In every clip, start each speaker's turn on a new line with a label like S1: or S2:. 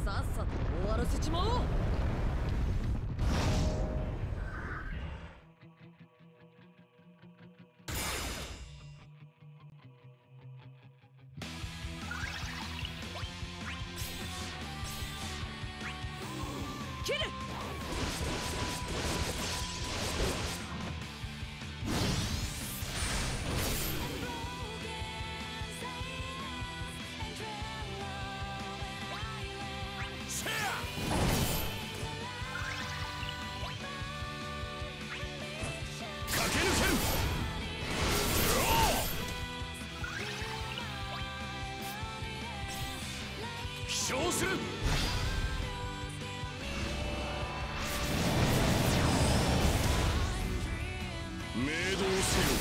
S1: さっさと終わらせちまおう。切る。
S2: 起床する。明動せよ。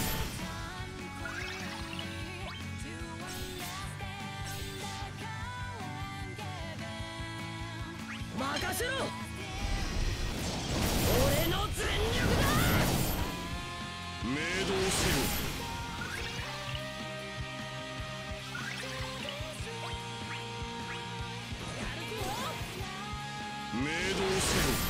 S1: 任せろ。俺の全力だ。
S2: 明動せよ。明動せよ。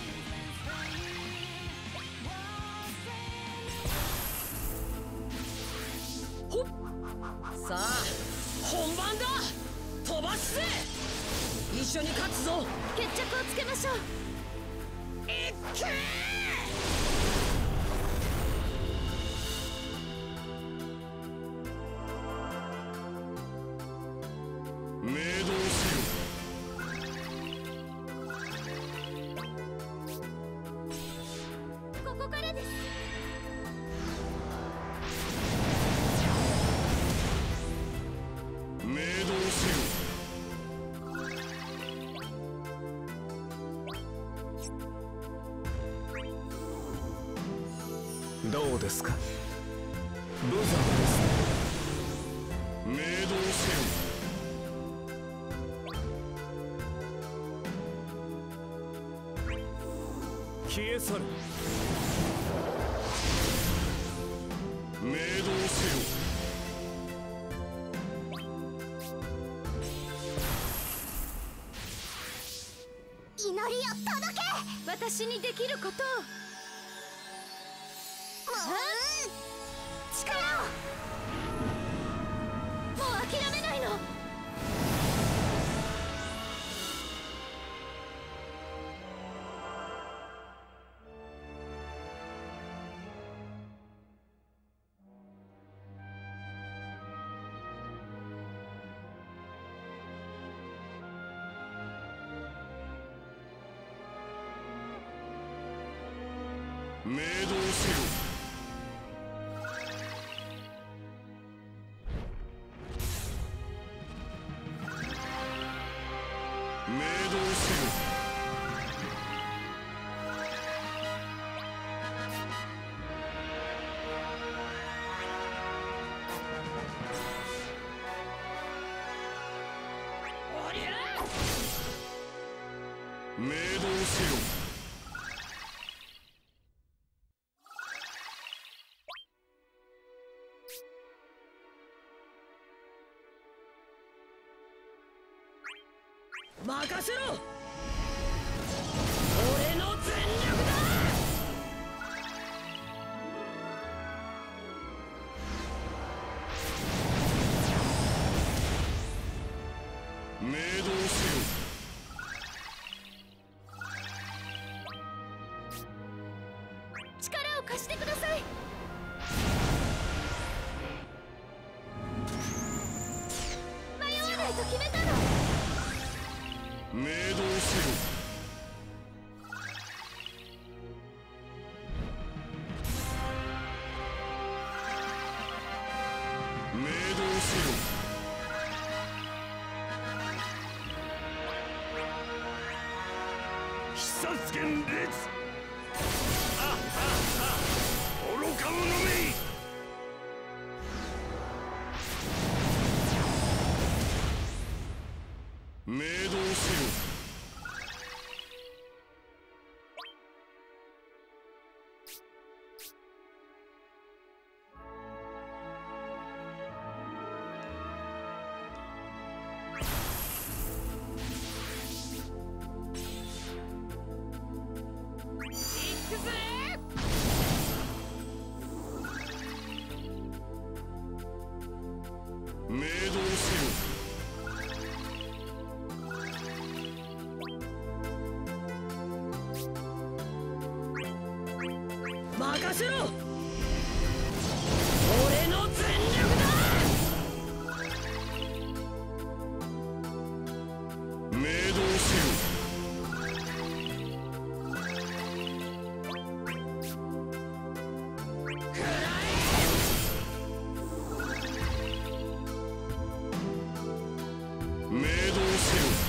S1: ほっ。さあ本番だ。飛ばすぜ。一緒に勝つぞ。
S3: 決着をつけましょう。
S1: いっけー。
S2: 明動せよ。
S3: ここからです。
S2: 明動せよ。
S4: どうですか、無残ですね。
S2: 明動せよ。
S4: 消え去る。
S2: 明動せよ。
S3: 祈りを届け。私にできることを。力を。もう諦めないの。
S2: 明動せよ。明動せよ。
S1: おりゃ。
S2: 明動せよ。
S1: 任せろ。俺の全力だ。
S2: 明動せよ。
S3: 力を貸してください。迷わないと決めたの。
S2: 明動せよ。明動せよ。必殺剣列。愚か者め。明動せよ。
S1: 任せろ。俺の全力だ。
S2: 明動せよ。明動せよ。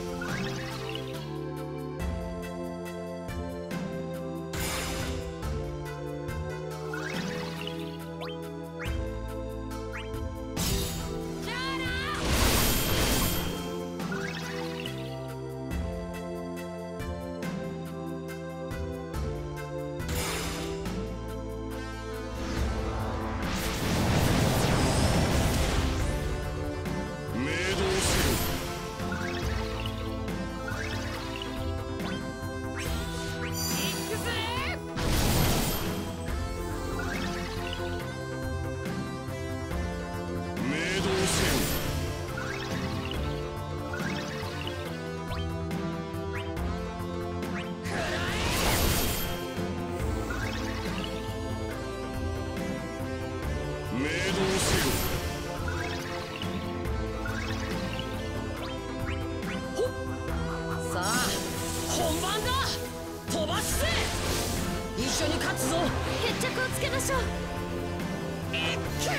S1: さあ本番だ。飛ばすぜ。一緒に勝つぞ。
S3: 決着をつけましょう。
S1: いっけ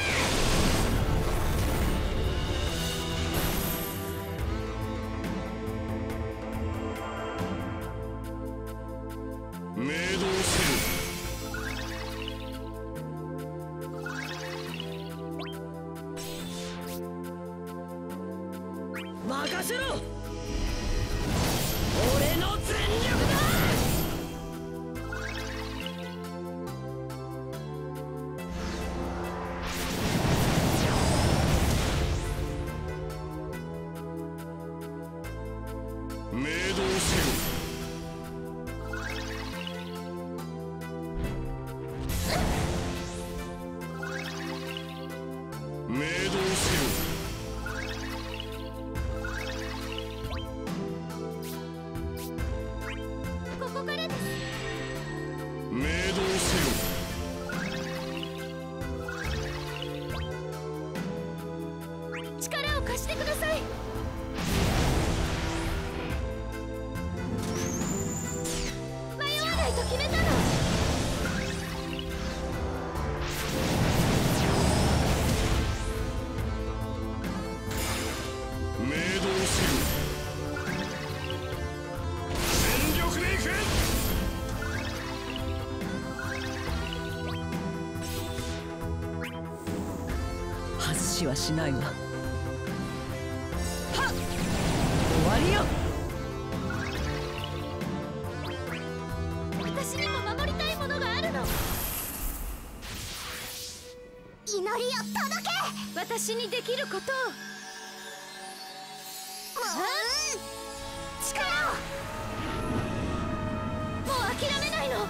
S2: 明動せよ。
S1: 任せろ。俺の全力だ。
S2: 明動せよ。明動せよ。
S3: ここからです。
S2: 明動せよ。
S3: 力を貸してください。迷わないと決めたの。
S2: 明動せよ。全力でいく。
S1: 外しはしないわ。はっ終わりよ。
S3: 私にも守りたいものがあるの。祈りを届け。私にできることを。力を。もう諦めないの。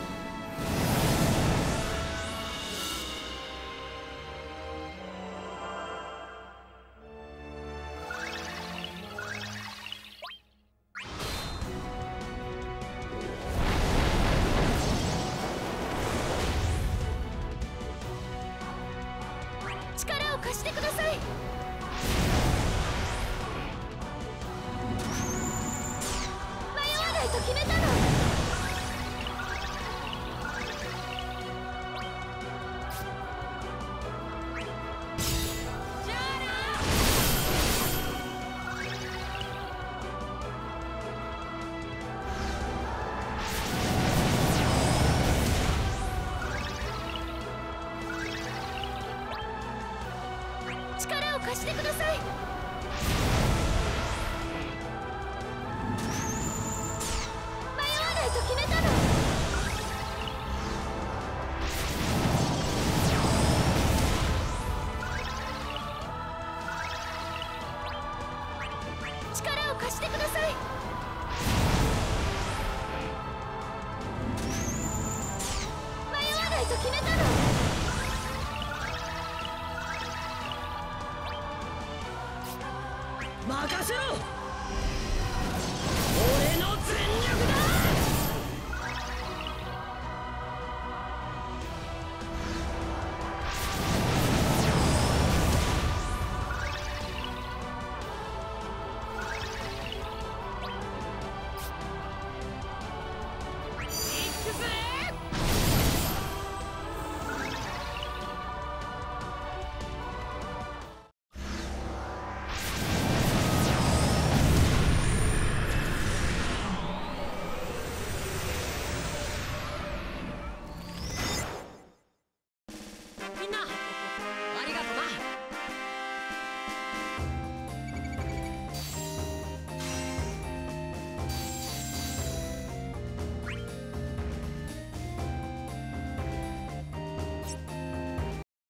S3: 力を貸してください。迷わないと決めたの。じゃあな。力を貸してください。迷わないと決めたの。力を貸してください。迷わないと決めたの。
S1: 任せろ。